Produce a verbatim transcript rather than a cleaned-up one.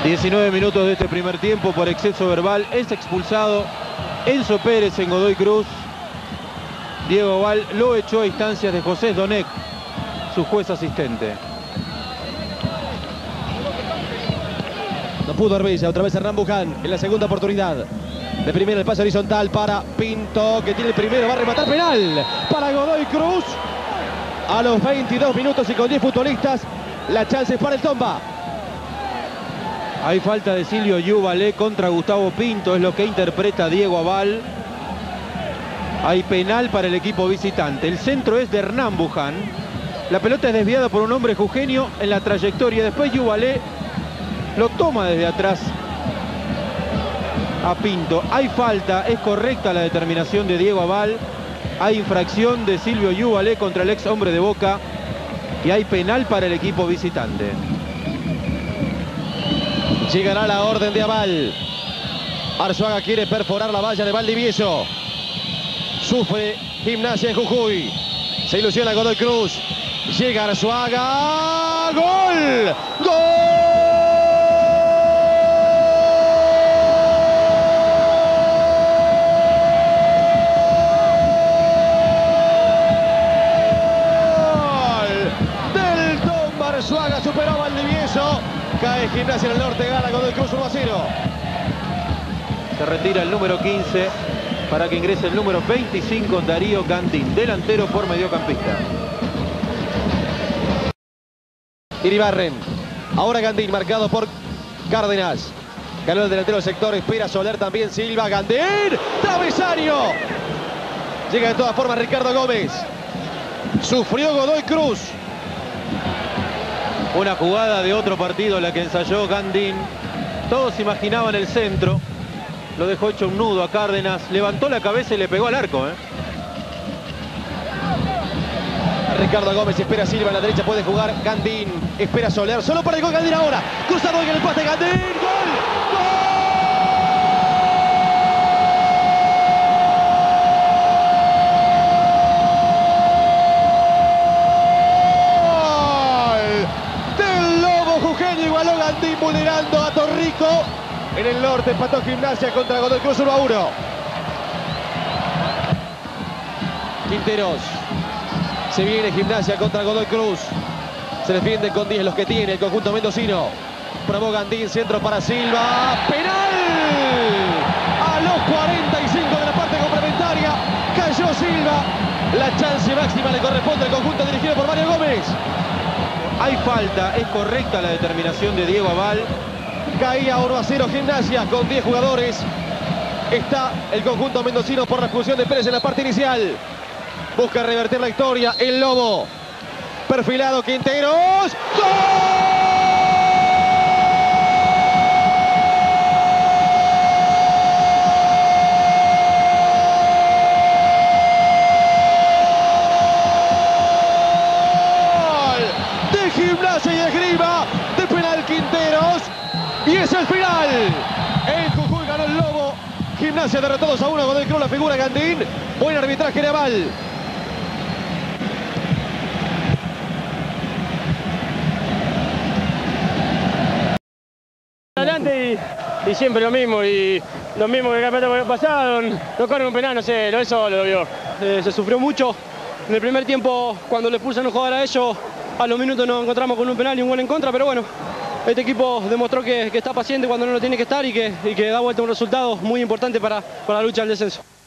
diecinueve minutos de este primer tiempo por exceso verbal. Es expulsado Enzo Pérez en Godoy Cruz. Diego Val lo echó a instancias de José Donek, su juez asistente. No pudo Arbella, otra vez Hernán Buján en la segunda oportunidad. De primera el pase horizontal para Pinto, que tiene el primero, va a rematar penal para Godoy Cruz. A los veintidós minutos y con diez futbolistas, la chance es para el Tomba. Hay falta de Silvio Yuvalé contra Gustavo Pinto, es lo que interpreta Diego Aval. Hay penal para el equipo visitante. El centro es de Hernán Buján. La pelota es desviada por un hombre jujeño en la trayectoria. Después Yuvalé lo toma desde atrás a Pinto. Hay falta, es correcta la determinación de Diego Aval. Hay infracción de Silvio Yuvalé contra el ex hombre de Boca. Y hay penal para el equipo visitante. Llegará la orden de Aval. Arzuaga quiere perforar la valla de Valdivieso. Sufre Gimnasia en Jujuy. Se ilusiona Godoy Cruz. Llega Arzuaga. ¡Gol! ¡Gol! Del Tomba. Arzuaga superó a Valdivieso. Cae Gimnasia en el norte, gana Godoy Cruz uno a cero. Se retira el número quince para que ingrese el número veinticinco, Darío Gandín, delantero por mediocampista. Iribarren. Ahora Gandín, marcado por Cárdenas. Ganó el delantero del sector, espera Soler también, Silva, Gandín. ¡Travesaño! Llega de todas formas Ricardo Gómez. Sufrió Godoy Cruz. Una jugada de otro partido, la que ensayó Gandín. Todos imaginaban el centro. Lo dejó hecho un nudo a Cárdenas. Levantó la cabeza y le pegó al arco, ¿eh? Ricardo Gómez espera Silva en la derecha, puede jugar Gandín. Espera Soler, solo para el gol Gandín ahora. Cruzado en el pase Gandín. ¡Gol! Igualó Gandín vulnerando a Torrico. En el norte empató Gimnasia contra Godoy Cruz uno a uno. Quinteros. Se viene Gimnasia contra Godoy Cruz. Se defiende con diez los que tiene el conjunto mendocino. Probó Gandín, centro para Silva. ¡Penal! A los cuarenta y cinco de la parte complementaria. Cayó Silva. La chance máxima le corresponde al conjunto dirigido por Mario Gómez. Hay falta, es correcta la determinación de Diego Aval. Caía uno a cero Gimnasia con diez jugadores. Está el conjunto mendocino por la expulsión de Pérez en la parte inicial. Busca revertir la historia el Lobo. Perfilado Quinteros. ¡Gol! Gimnasia y Esgrima de penal Quinteros. Y es el final. En Jujuy ganó el Lobo. Gimnasia derrotó dos a uno. Godoy Cruz, la figura Gandín. Buen arbitraje de Aval. Adelante y, y siempre lo mismo. Y lo mismo que el campeonato pasado. No corren un penal, no sé, lo es solo lo vio. Eh, se sufrió mucho. En el primer tiempo, cuando le expulsan un jugador a ellos, a los minutos nos encontramos con un penal y un gol en contra, pero bueno, este equipo demostró que, que está paciente cuando no lo tiene que estar y que, y que da vuelta un resultado muy importante para, para la lucha del descenso.